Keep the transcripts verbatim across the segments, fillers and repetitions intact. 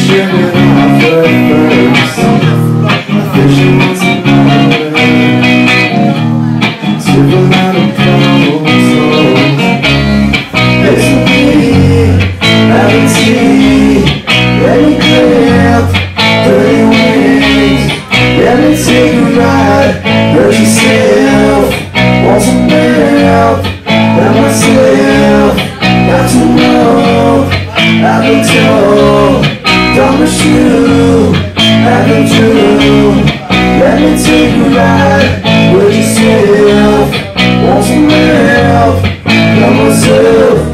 Promise you, haven't you? Let me take a ride with yourself. Want some help? Love myself.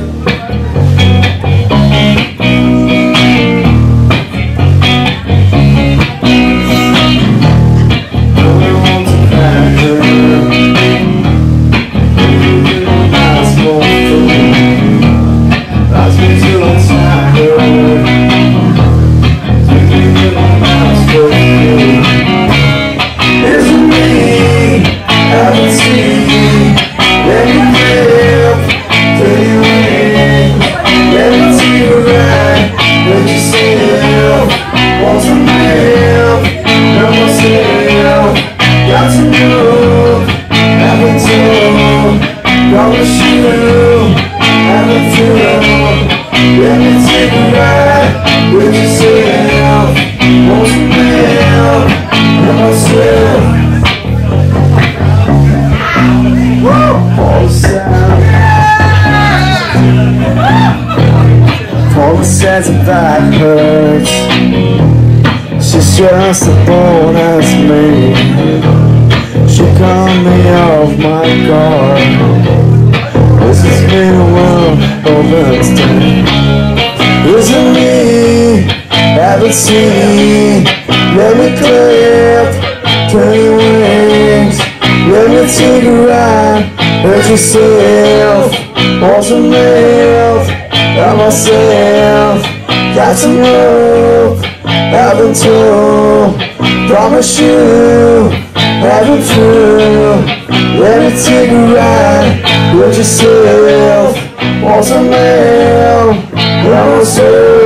Only want to crack her. That's more food. That's me till I'm tired. Isn't me, haven't seen. Let me live, till you win. Let me take a ride with yourself. Want some help, love myself. Got to know, haven't told. Promise you, haven't told. Let me take a ride with yourself. Want some help, love myself. All the sound, all the sides of that hurts. She's just as bold as me. She called me off my guard. This has been a world of instinct. Isn't me, haven't seen. Let me clap, turn your wings. Let me take a ride, hurt yourself. Want some help, love myself. Got some hope, haven't told. Promise you, haven't true. Let me take a ride with yourself. Want some help, love myself.